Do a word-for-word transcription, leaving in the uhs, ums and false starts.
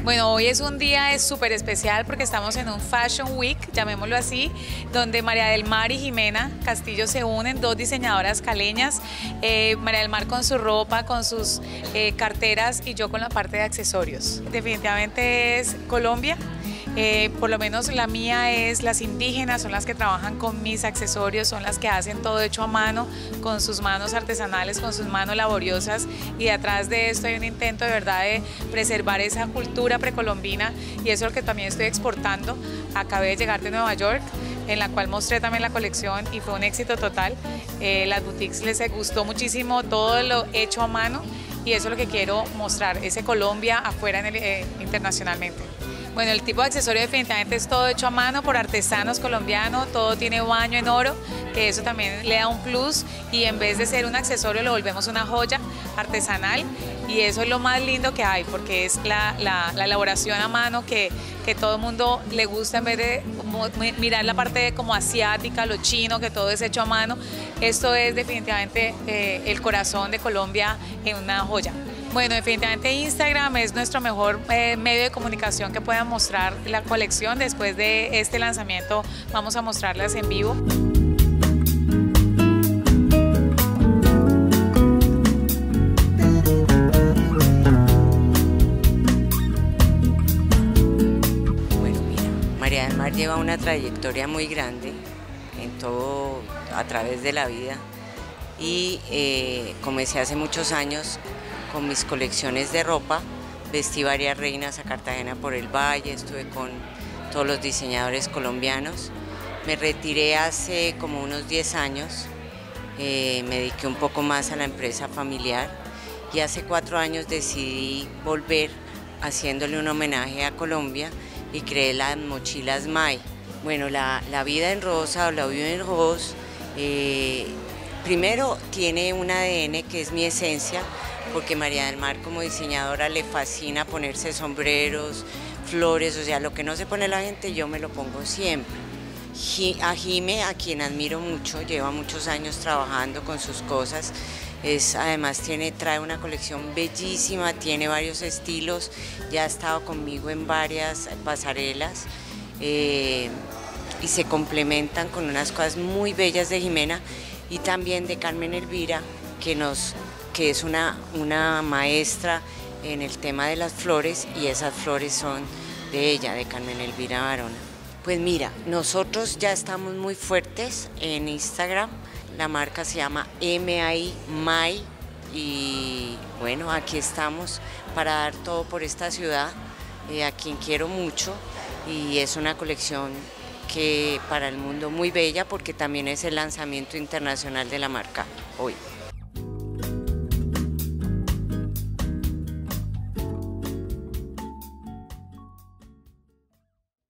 Bueno, hoy es un día súper especial porque estamos en un Fashion Week, llamémoslo así, donde María del Mar y Jimena Castillo se unen, dos diseñadoras caleñas, eh, María del Mar con su ropa, con sus eh, carteras y yo con la parte de accesorios. Definitivamente es Colombia. Eh, por lo menos la mía es las indígenas, son las que trabajan con mis accesorios, son las que hacen todo hecho a mano, con sus manos artesanales, con sus manos laboriosas, y detrás de esto hay un intento de verdad de preservar esa cultura precolombina, y eso es lo que también estoy exportando. Acabé de llegar de Nueva York, en la cual mostré también la colección y fue un éxito total. Eh, las boutiques les gustó muchísimo todo lo hecho a mano, y eso es lo que quiero mostrar, ese Colombia afuera en el, eh, internacionalmente. Bueno, el tipo de accesorio definitivamente es todo hecho a mano por artesanos colombianos, todo tiene baño en oro, que eso también le da un plus, y en vez de ser un accesorio lo volvemos una joya artesanal, y eso es lo más lindo que hay, porque es la, la, la elaboración a mano que, que todo el mundo le gusta, en vez de mirar la parte como asiática, lo chino, que todo es hecho a mano. Esto es definitivamente eh, el corazón de Colombia en una joya. Bueno, definitivamente Instagram es nuestro mejor eh, medio de comunicación que pueda mostrar la colección. Después de este lanzamiento vamos a mostrarlas en vivo. Bueno, mira, María del Mar lleva una trayectoria muy grande en todo, a través de la vida, y eh, comencé hace muchos años con mis colecciones de ropa. Vestí varias reinas a Cartagena por el Valle, estuve con todos los diseñadores colombianos. Me retiré hace como unos diez años, eh, me dediqué un poco más a la empresa familiar, y hace cuatro años decidí volver haciéndole un homenaje a Colombia y creé las mochilas Mai. Bueno, la, la vida en rosa o la vida en rose, eh, primero tiene un A D N que es mi esencia, porque María del Mar como diseñadora le fascina ponerse sombreros, flores, o sea, lo que no se pone la gente yo me lo pongo siempre. A Jime, a quien admiro mucho, lleva muchos años trabajando con sus cosas, es, además tiene, trae una colección bellísima, tiene varios estilos, ya ha estado conmigo en varias pasarelas, eh, y se complementan con unas cosas muy bellas de Jimena, y también de Carmen Elvira, que nos que es una, una maestra en el tema de las flores, y esas flores son de ella, de Carmen Elvira Barona. Pues mira, nosotros ya estamos muy fuertes en Instagram, la marca se llama M A I Mai, y bueno, aquí estamos para dar todo por esta ciudad, eh, a quien quiero mucho, y es una colección que para el mundo muy bella, porque también es el lanzamiento internacional de la marca hoy.